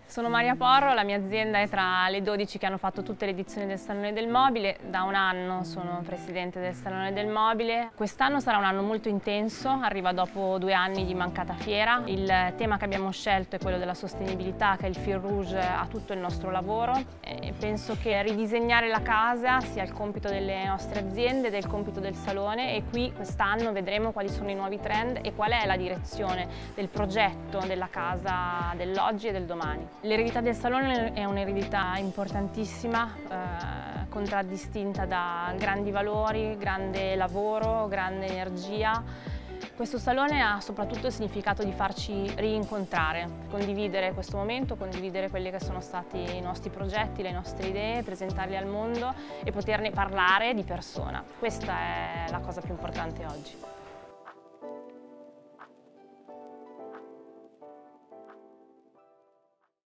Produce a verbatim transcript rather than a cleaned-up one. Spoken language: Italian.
Sono Maria Porro, la mia azienda è tra le dodici che hanno fatto tutte le edizioni del Salone del Mobile. Da un anno sono presidente del Salone del Mobile. Quest'anno sarà un anno molto intenso, arriva dopo due anni di mancata fiera. Il tema che abbiamo scelto è quello della sostenibilità, che è il fil rouge a tutto il nostro lavoro. E penso che ridisegnare la casa sia il compito delle nostre aziende, del compito del Salone, e qui quest'anno vedremo quali sono i nuovi trend e qual è la direzione del progetto della casa dell'oggi e del domani. L'eredità del Salone è un'eredità importantissima, eh, contraddistinta da grandi valori, grande lavoro, grande energia. Questo Salone ha soprattutto il significato di farci rincontrare, condividere questo momento, condividere quelli che sono stati i nostri progetti, le nostre idee, presentarli al mondo e poterne parlare di persona. Questa è la cosa più importante oggi.